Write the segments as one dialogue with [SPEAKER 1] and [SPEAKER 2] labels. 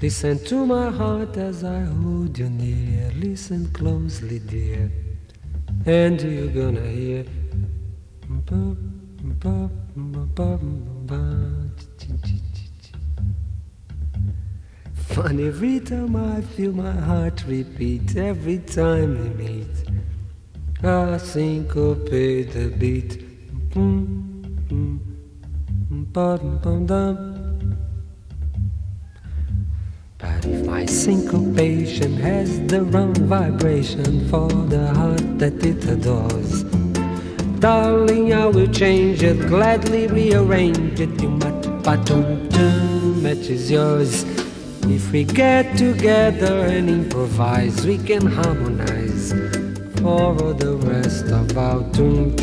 [SPEAKER 1] Listen to my heart as I hold you near. Listen closely, dear, and you're gonna hear. Funny rhythm I feel my heart repeat every time we meet. I syncopate the beat. But if my syncopation has the wrong vibration for the heart that it adores, darling, I will change it, gladly rearrange it. Matches yours. If we get together and improvise, we can harmonize for the rest of our tune.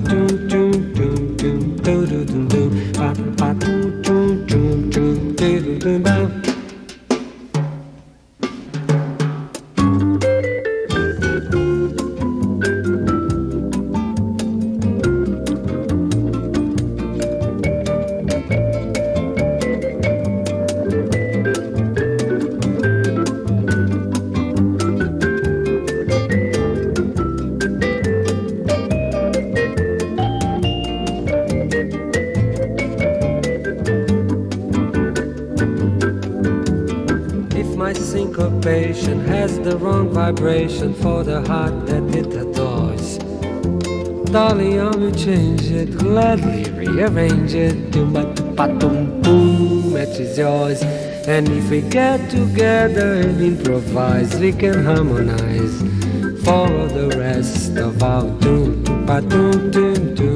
[SPEAKER 1] Has the wrong vibration for the heart that it adores, darling, I will change it, gladly rearrange it. Matches yours. And if we get together and improvise, we can harmonize for the rest of our tune.